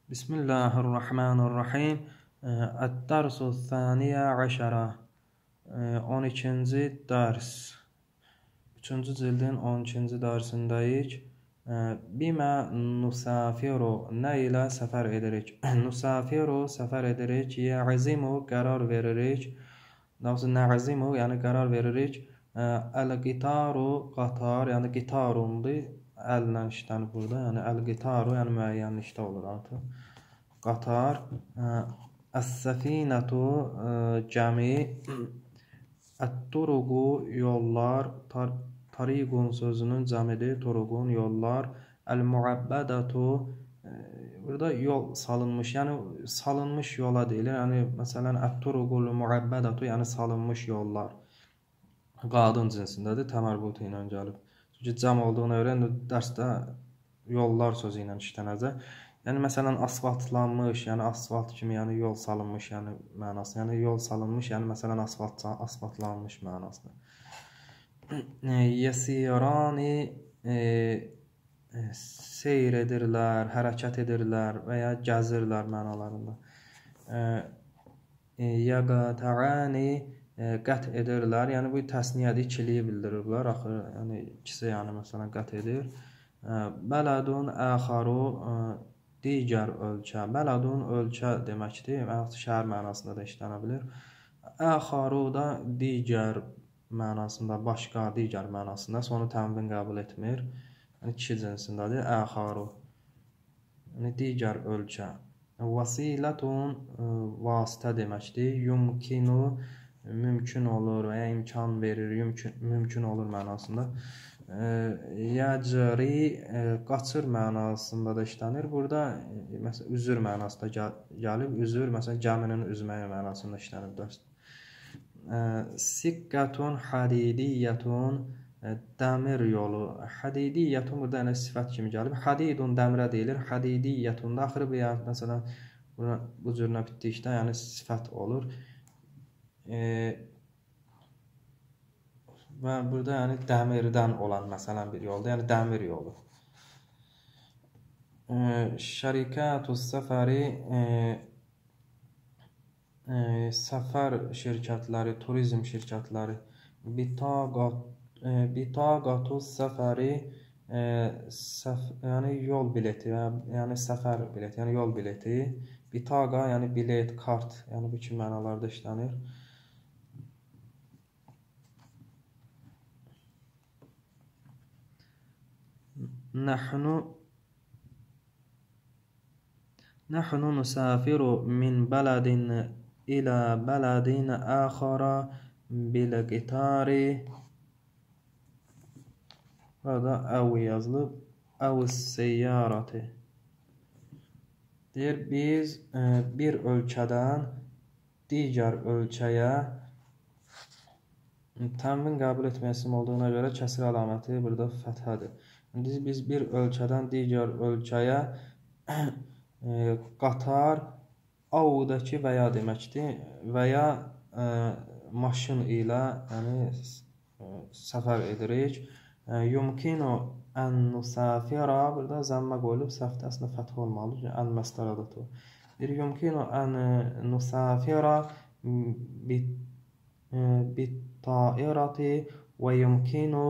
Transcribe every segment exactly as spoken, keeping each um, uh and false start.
Bismillahirrahmanirrahim. Ət-dərsu thaniyə əşərə. on ikinci dərs. üçüncü cildin on ikinci dərsindəyik. Bimə nusafiru, nə ilə səfər edirik? Nusafiru, səfər edirik. Yəzimu, qərar veririk. Nəvzi nəzimu, yəni qərar veririk. Əl-qitaru, qatar, yəni qitarundur. Əllə işlənir burada. Yəni əl-qitaru, yəni müəyyənlikdə olur artıq. Qatar. Əs-səfinətu, gəmi. Ət-turuqu, yollar. Tariqun sözünün cəmidir. Turuqun, yollar. Əl-muəbbədətu, burada yol salınmış, yəni salınmış yola deyilir. Yəni məsələn ət-turuqul muəbbədətu, yəni salınmış yollar. Qadın cinsindədir, təmərbutu ilə gəlib. Çünki cəm olduğuna görə dərsdə yollar sözü ilə işlənəcək. Yəni məsələn asfaltlanmış, yəni asfalt kimi, yəni yol salınmış, yəni mənası. Yəni yol salınmış, yəni məsələn asfalt asfaltlanmış mənasıdır. Yesirani, seyr edirlər, hərəkət edirlər və ya gəzirlər mənalarında. Yəqətəani, qət edirlər. Yəni bu təsniyyədir, ikiliyi bildirirlər. Axı yəni ikisi yəni məsələn qət edir. Bələdun əxaru, digər ölkə. Bələdun ölkə deməkdir. Yəni şəhər mənasında da işlənə bilir. Əxaru da digər mənasında, başqa, digər mənasında. Sonu tənvin qəbul etmir. Yəni kişi cinsindədir. Əxaru. Yəni digər ölkə. Vasilatun, vasitə deməkdir. Yumkinu, mümkün olur və ya imkan verir, mümkün, mümkün olur mənasında. Yəcri, qaçır mənasında da işlənir. Burada məsələn üzür mənasında gəlib, üzür məsələn gəminin üzməyi mənasında işlənib dərsdə. Siqqətun hadidiyyətun, dəmir yolu. Hadidiyyətun burada yəni sifət kimi gəlib. Hadidun dəmirə deyilir. Hadidiyyətun da axırı bu yəni məsələn bu cürünə bitdikdə yəni sifət olur. E, və burada yəni dəmirdən olan məsələn bir yolda, yəni dəmir yolu. E, şərikətus səfəri, e, e, səfər şirkətləri, turizm şirkətləri. Bitaqat, e, bitaqatus səfəri, e, səf, yəni yol bileti, yəni səfər bileti, yəni yol bileti. Bitaqa, yəni bilet, kart, yəni bu kimi mənalarda işlənir. Nəhnu Nəhnu nusafiru min bələdin ilə bələdin əxara bil-qitari. Burada əv yazılıb. Əv-səyyarati. Deyir, biz e, bir ölkədən digər ölkəyə tənvin qəbul etməsim olduğuna görə kəsr əlaməti burada fəthədir. Biz, biz bir ölkədən digər ölkəyə e, qatar, avdakı və ya deməkdir və ya e, maşın ilə yəni, e, səfər edirik. E, yumkinu ən nusafira, burada zəmmə qoyulub, səhvdə əslində fəth olmalıdır. Ən məstaradadır. Bir yumkinu ən nusafira bit, e, bit tairati və yumkinu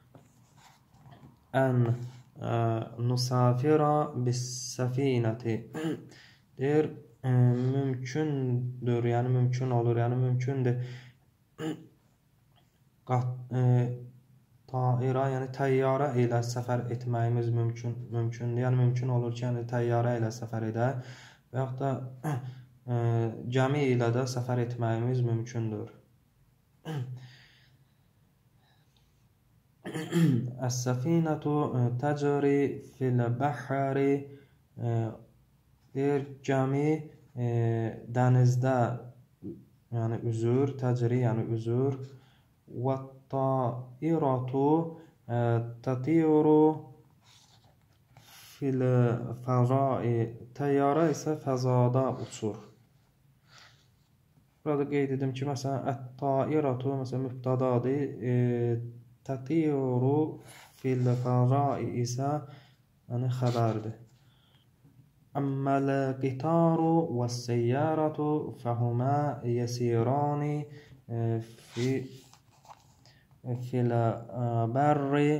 ən nusafira bis-səfinəti. Deyir, e, mümkündür, yəni mümkün olur, yəni mümkündür. Qat, e, taira, yəni təyyarə ilə səfər etməyimiz mümkün, mümkündür. Yəni mümkün olur ki, yəni təyyarə ilə səfər edək və yaxud da e, gəmi ilə də səfər etməyimiz mümkündür. Əs-səfinətu təcri fil-bəhəri, deyir, gəmi e, dənizdə yəni üzür, təcri yəni üzür. Və-tairatu tatiru fil-fəzai, təyyarə isə fəzada uçur. Burada qeyd edim ki, məsələn, ət-tairatu məsələn mübtədadır, e, tatiru fil-fəzai isə yəni xəbərdir. Əmməl qitaru və səyyaratu fəhumə yəsirani fi fil bərri.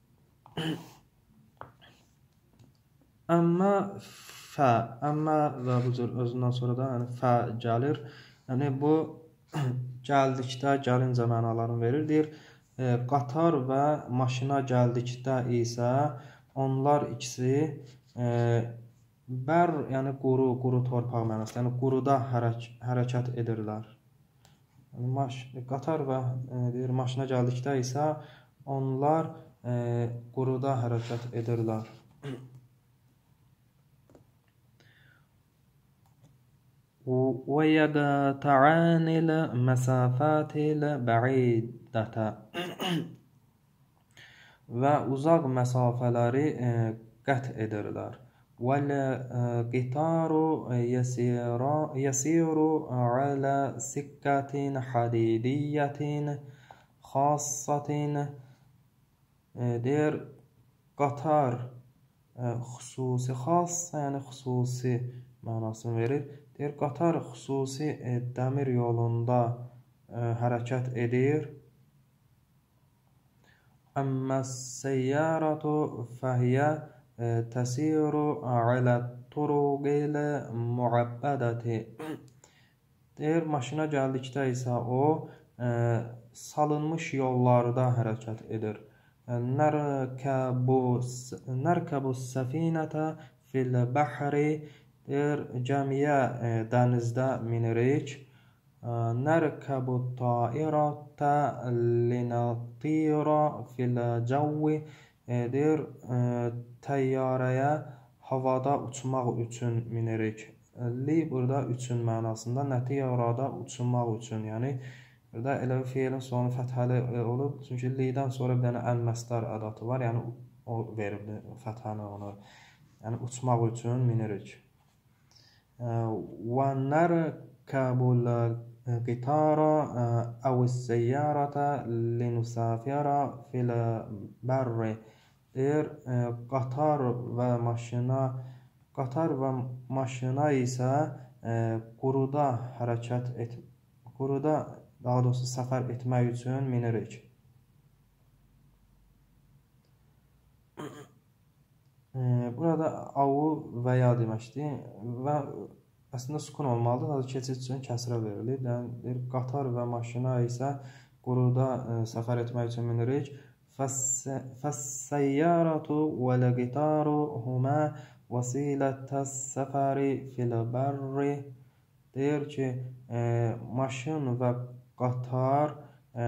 Əmmə fə, əmmə və bu cür özündən sonra da yəni fə gəlir. Yəni bu gəldikdə, gəlincə mənalarını verir. Deyir, e, qatar və maşına gəldikdə isə onlar ikisi e, bər, yəni quru, quru torpaq mənasında, yəni quruda hərək hərəkət edirlər. Yəni maş qatar və e, deyir maşına gəldikdə isə onlar e, quruda hərəkət edirlər. Və yəqta'anil məsafətil bə'idətə və uzaq məsafələri e, qət edirlər. Vəl qitaru yəsiru alə sikkətin hadidiyyətin xassətin. Deyir, qatar e, xüsusi, xass, yəni xüsusi mənasını verir. Deyir, qatar xüsusi e, dəmir yolunda e, hərəkət edir. Əmməs səyyaratu fəhiyyə təsiru alə turuqil muəbbədəti. Deyir, maşına gəldikdə isə o e, salınmış yollarda hərəkət edir. Nərkəbu səfinətə fil bəhri. Deyir, gəmiyə e, dənizdə minirik. Nərkəbu tairətə linətira fil cəvvi. Deyir, e, təyyarəyə havada uçmaq üçün minirik. Li burada üçün mənasında, nətiyarada uçmaq üçün. Yəni, burada elə fiilin sonu fəthəli olub. Çünki lidən sonra bir dənə ən-məsdar ədatı var. Yəni, o veribdir fəthəni ona. Yəni, uçmaq üçün minirik. Və nərkəbul qitara əvs-səyyarətə linusafira fil bərri. Deyir, e, qatar və maşına qatar və maşına isə e, quruda hərəkət et quruda daha doğrusu səfər etmək üçün minirik. E, burada avu və ya deməkdir və əslində sukun olmalıdır. Keçid üçün kəsrə verilir. Yəni, deyir, qatar və maşına isə quruda e, səfər etmək üçün minirik. Fəs-səyyaratu vəl-qitaru humə vəsilətəs səfəri fil bərri. Deyir ki, e, maşın və qatar e,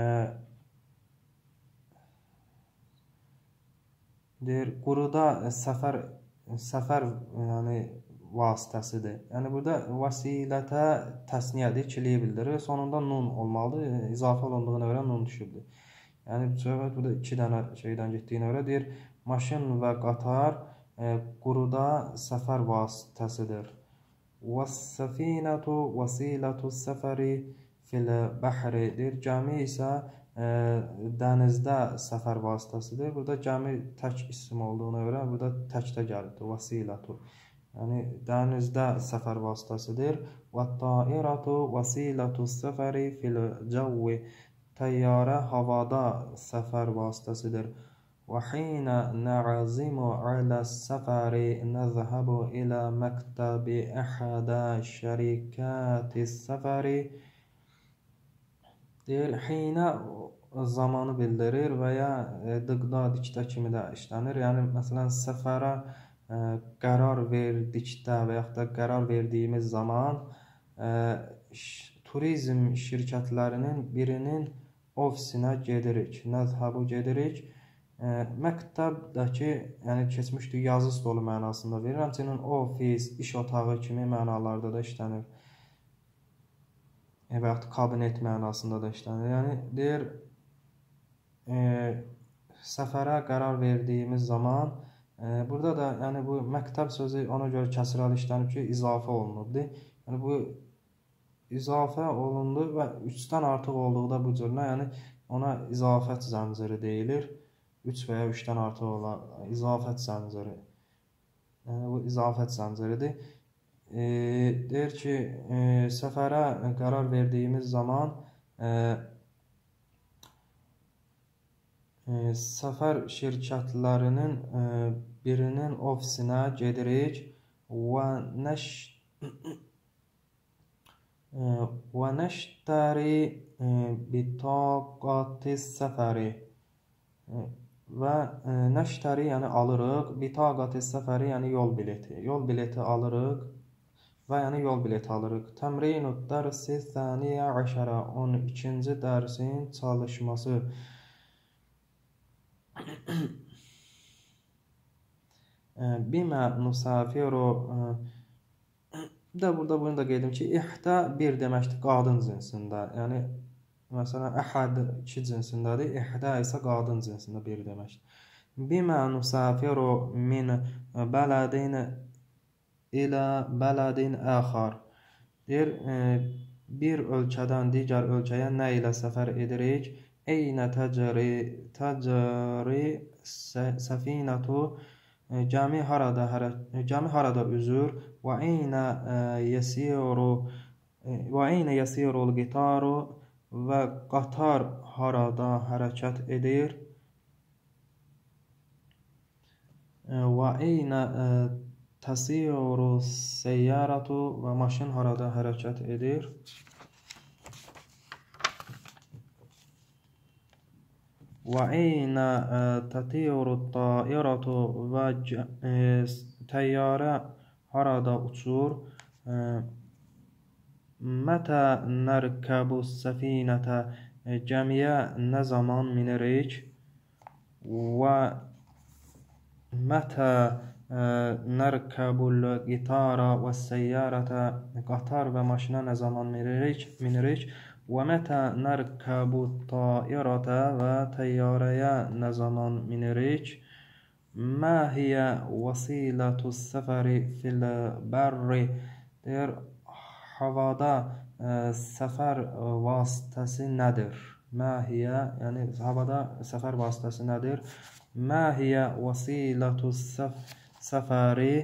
deyir, quruda səfər səfər yəni vasitəsidir. Yəni burada vəsilətə təsniyədir, ikiliyi bildirir. Sonunda nun olmalıdır. İzafə olunduğuna görə nun düşübdür. Yəni söhbət burada iki dənə şeydən getdiyinə görə deyir, maşın və qatar e, quruda səfər vasitəsidir. Vəs-səfinətu vəsilətü səfəri fil bəhri. Deyir, gəmi isə e, dənizdə səfər vasitəsidir. Burada gəmi tək isim olduğuna görə burada təkdə gəlibdir, vəsilətü. Yəni dənizdə səfər vasitəsidir. Və-tairatu vəsilətü səfəri fil cəvvi. Təyyarə havada səfər vasitəsidir. Və hinə nə'zimu alə səfəri nəzhəbu ilə məktəbi əhədə şərikəti səfəri. Deyir, hinə zamanı bildirir və ya dıqda, dikdə kimi də işlənir. Yəni, məsələn, səfərə e, qərar verdikdə və yaxud da qərar verdiyimiz zaman e, turizm şirkətlərinin birinin ofisinə gedirik, nəzhəbu gedirik. E, məktəbdəki, yəni keçmişdir, yazı stolu mənasında verir. Həmçinin ofis, iş otağı kimi mənalarda da işlənir. E, və yaxud kabinet mənasında da işlənir. Yəni, deyir, e, səfərə qərar verdiyimiz zaman, e, burada da yəni, bu məktəb sözü ona görə kəsrəli işlənib ki, izafə olunubdur. Yəni, bu izafə olundu və üçdən artıq olduqda bu cürünə, yəni ona izafət zənciri deyilir. üç və ya üçdən artıq olan izafət zənciri. Yəni bu izafət zənciridir. E, deyir ki, e, səfərə qərar verdiyimiz zaman e, e, səfər şirkətlərinin e, birinin ofisinə gedirik və nəş və nəştəri bitaqati səfəri və nəştəri yəni alırıq, bitaqati səfəri yəni yol bileti. Yol bileti alırıq və yəni yol bileti alırıq. Təmrinü dərsi thaniyə əşərə on ikinci dərsin çalışması. Bimə nusafiru də burada bunu da qeydim ki, ihdə bir deməkdir qadın cinsində. Yəni məsələn əhəd iki cinsindədir, ihdə isə qadın cinsində bir deməkdir. Bimə nusafiru min bələdin ilə bələdin əxar. Deyir, bir ölkədən digər ölkəyə nə ilə səfər edirik? Eynə təcri təcri səfinətu Cəmi harada, cəmi harada üzür və eynə yəsiru və eynə yəsirul qitaru və qatar harada hərəkət edir və eynə təsiru seyyaratu və maşın harada hərəkət edir və eynə tətiru tairatu və təyyarə harada uçur mətə nərkəbu səfinətə gəmiyə nə zaman minirik və mətə nərkəbul qitara və səyyarətə qatar və maşına nə zaman minirik minirik və mətə nərkəbu tairətə və təyyarəyə nə zaman minirik mə hiyə vəsilətu səfəri fil bərri deyir, havada səfər vasitəsi nədir? Mə hiyə, yəni havada səfər vasitəsi nədir? Mə hiyə vəsilətu səfəri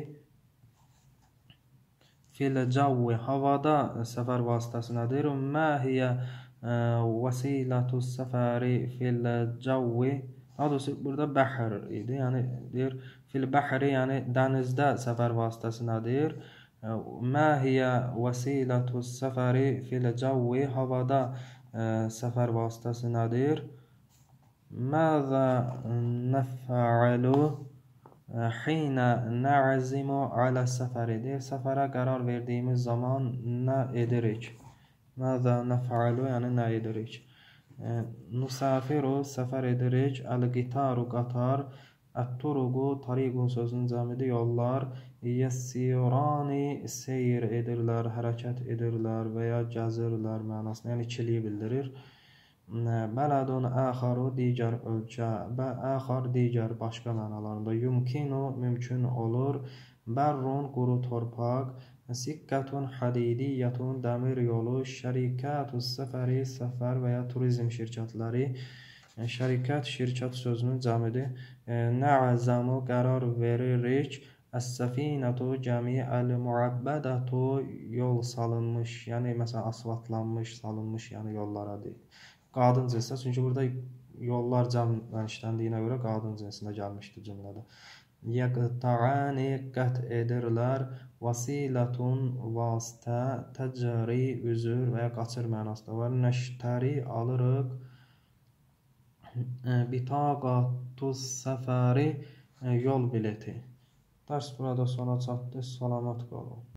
fil cəvvi, havada səfər vasitəsi nədir? Mə hiyə vəsilətu səfəri fil cəvvi, daha doğrusu burada bəhr idi, yəni deyir fil bəhri, yəni dənizdə səfər vasitəsi nədir? Mə hiyə vəsilətu səfəri fil cəvvi, havada səfər vasitəsi nədir? Məzə nəfəalu Xinə nə'zimu alə səfəri, deyir, səfərə qərar verdiyimiz zaman nə edirik? Məzə nəfəalu, yəni nə edirik? Nusafiru, səfər edirik. Əl-qitaru, qatar. Ət-turuqu, tariqun sözünün cəmidir, yollar. Yəssirani, seyr edirlər, hərəkət edirlər və ya gəzirlər mənasını, yəni ikiliyi bildirir. Bələdun əxaru, digər ölkə, əxar digər başqa mənalarında. Yumkinu, mümkün olur. Bərrun, quru torpaq. Sikkətun, hədidiyyətun, dəmir yolu. Şərikətü səfəri, səfər və ya turizm şirkətləri. Şərikət, şirkət sözünün cəmidir. Nə'zəmu, qərar veririk. Əs-səfinətu, gəmi. Əl-muəbbədətu, yol salınmış, yəni məsələn asfaltlanmış, salınmış, yəni yollara deyil. Qadın cinsinə, çünki burada yollar cəmlə işləndiyinə görə qadın cinsinə gəlmişdir cümlədə. Yəqta'ani, qət edirlər. Vasilətun, vasitə. Təcri, üzür və ya qaçır mənasında var. Nəştəri, alırıq. Bitaqatu səfəri, yol bileti. Dərs burada sona çatdı. Salamat qalın.